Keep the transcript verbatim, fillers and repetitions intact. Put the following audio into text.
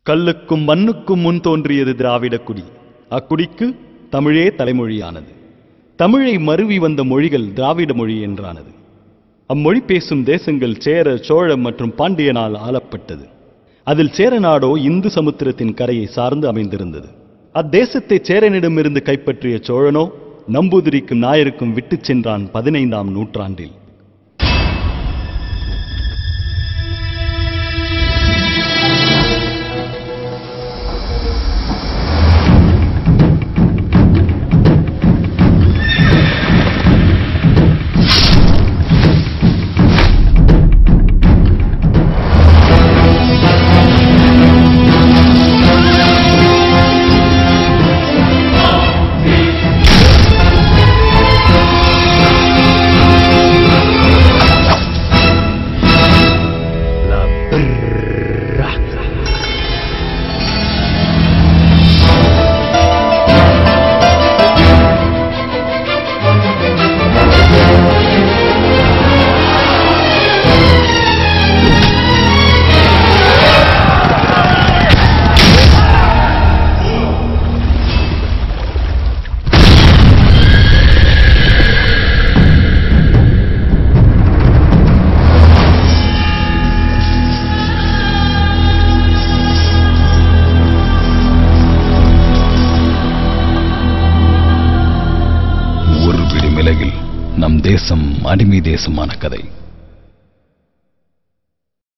கல்லுக்கும் மண்ணுக்கும் முன் தோன்றியது திராவிட குடி. அக்குடிக்கு தமிழே தலைமொழியானது. தமிழை மருவி வந்த மொழிகள் திராவிட மொழி என்றானது. அம்மொழி பேசும் தேசங்கள் சேர, சோழ மற்றும் பாண்டியனால் ஆளப்பட்டது. அதில் சேர நாடோ இந்து சமுத்திரத்தின் கரையை சார்ந்து அமைந்திருந்தது. அத்தேசத்தை சேரனிடமிருந்து கைப்பற்றிய சோழனோ நம்பூதிரிக்கும் நாயருக்கும் விட்டுச் சென்றான் பதினைந்தாம் நூற்றாண்டில். நம் தேசம் அடிமை தேசமான கதை.